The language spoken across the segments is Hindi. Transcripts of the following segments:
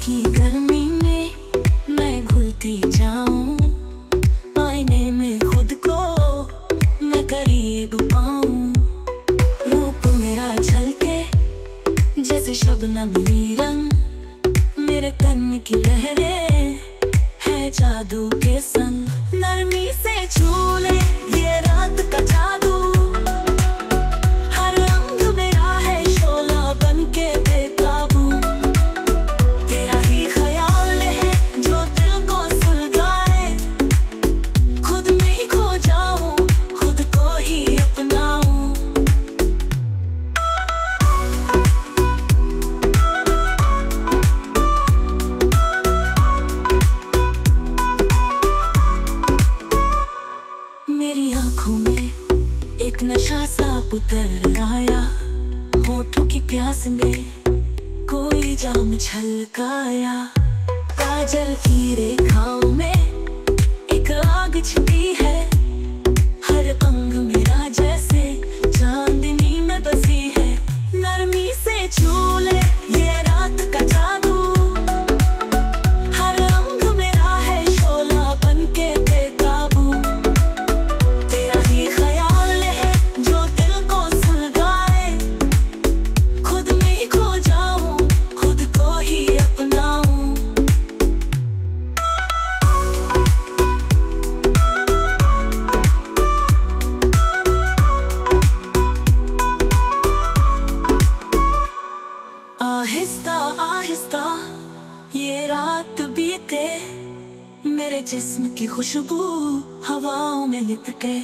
की गर्मी में मैं घुलती जाऊं, आईने में खुद को मैं करीब पाऊं। रूप मेरा झलके जैसे शबनमी रंग, मेरे तन की लहरें है जादू के संग। नरमी से छू ले ये रात का जादू, हर रंग मेरा है शोला बन के बेकाबू। तेरा ही ख्याल है जो दिल को सुलगाए, खुद में ही खो जाऊं, खुद को ही अपनाऊं। मेरी आँखों में एक नशा सा उतर आया, होठों की प्यास में कोई जाम छलकाया। काजल की रेखाओं में एक आग छिपी है, हर अंग मेरा जैसे चांदनी में बसी है। नरमी से छू ले ये रात का जादू, हर अंग मेरा है शोला बन के बेकाबू। तेरा ही ख्याल है जो दिल को सुलगाए, खुद में ही खो जाऊं, खुद को ही अपनाऊं। आहिस्ता आहिस्ता ये रात बीते, मेरे जिस्म की खुशबू हवाओं में लिपटे।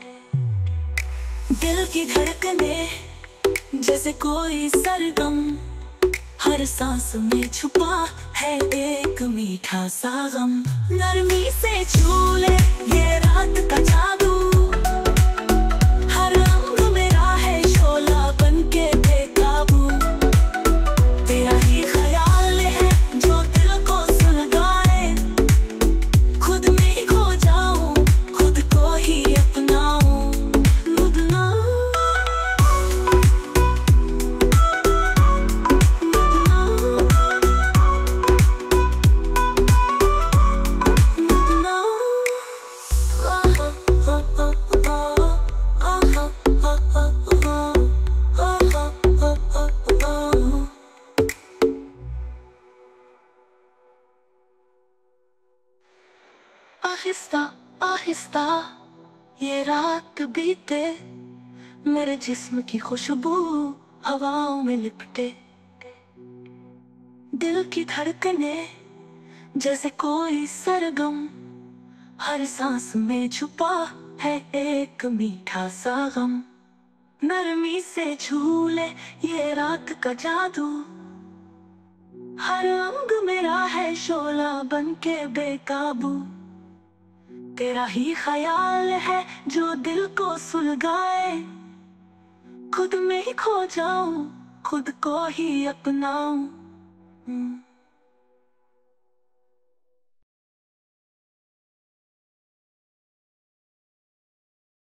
दिल की धड़कने जैसे कोई सरगम, हर सांस में छुपा है एक मीठा सा गम। नरमी से छू ले ये रात का जादू, हर रंग मेरा है शोला बन के बेकाबू। तेरा ही ख्याल है जो दिल को सुलगाए, खुद में ही खो जाऊं, खुद को ही अपनाऊं। आहिस्ता आहिस्ता ये रात बीते, मेरे जिस्म की खुशबू हवाओं में लिपटे। दिल की धड़कने जैसे कोई सरगम, हर सांस में छुपा है एक मीठा सा गम। नरमी से छू ले ये रात का जादू, हर अंग मेरा है शोला बन के बेकाबू। तेरा ही ख्याल है जो दिल को सुलगाए, खुद में ही खो जाऊं, खुद को ही अपनाऊं।